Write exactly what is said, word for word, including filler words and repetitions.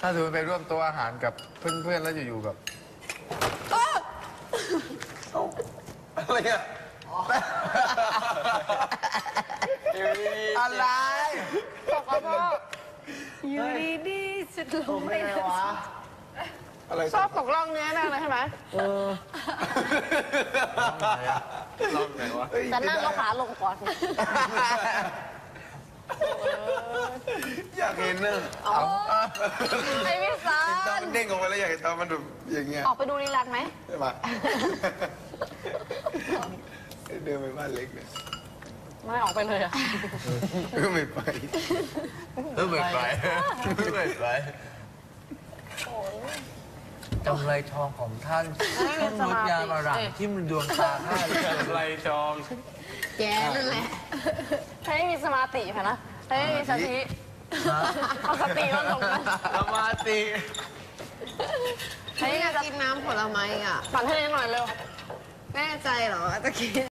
ถ้าสมมติไปร่วมโต๊ะอาหารกับเพื่อนๆแล้วอยู่ๆแบบอะไรอ่ะอะไรตกกระเพาะอยู่ดีๆสุดลงไปวะชอบตกล่องเนี้ยนั่งเลยใช่ไหมเออลองไหนวะจะนั่งก็ขาลงก่อนอยากเห็นเนอะไอ้พี่ซันตอนมันเด้งออกไปแล้วอยากเห็นตอนมันดูอย่างเงี้ยออกไปดูรีลันไหมมาเดินไปบ้านเล็กเนี่ยไม่ออกไปเลยอ่ะก็ไม่ไปก็ไม่ไปก็ไม่ไปกำไรทองของท่านช่างงดงามอร่ามที่มันดวงตาข้าเลยกำไรทองแกนั่นแหละให้มีสมาธิค่ะนะให้มีสติเอาสติมาลงนะสมาธิให้กินน้ำผลไม้อ่ะปั่นให้หน่อยเร็วแน่ใจเหรอตะกี้